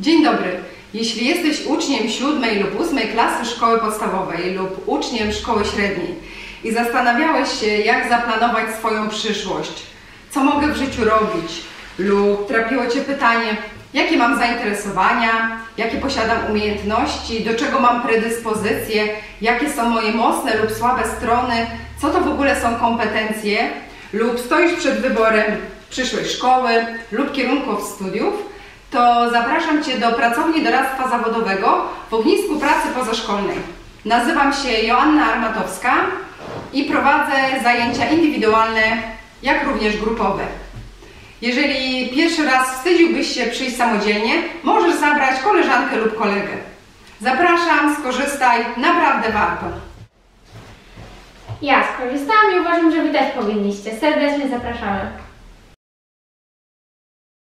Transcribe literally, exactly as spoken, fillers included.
Dzień dobry. Jeśli jesteś uczniem siódmej lub ósmej klasy szkoły podstawowej lub uczniem szkoły średniej i zastanawiałeś się, jak zaplanować swoją przyszłość, co mogę w życiu robić, lub trapiło Cię pytanie, jakie mam zainteresowania, jakie posiadam umiejętności, do czego mam predyspozycje, jakie są moje mocne lub słabe strony, co to w ogóle są kompetencje, lub stoisz przed wyborem przyszłej szkoły lub kierunków studiów, to zapraszam Cię do Pracowni Doradztwa Zawodowego w ognisku pracy pozaszkolnej. Nazywam się Joanna Armatowska i prowadzę zajęcia indywidualne, jak również grupowe. Jeżeli pierwszy raz wstydziłbyś się przyjść samodzielnie, możesz zabrać koleżankę lub kolegę. Zapraszam, skorzystaj, naprawdę warto. Ja skorzystałam i uważam, że Wy też powinniście. Serdecznie zapraszamy.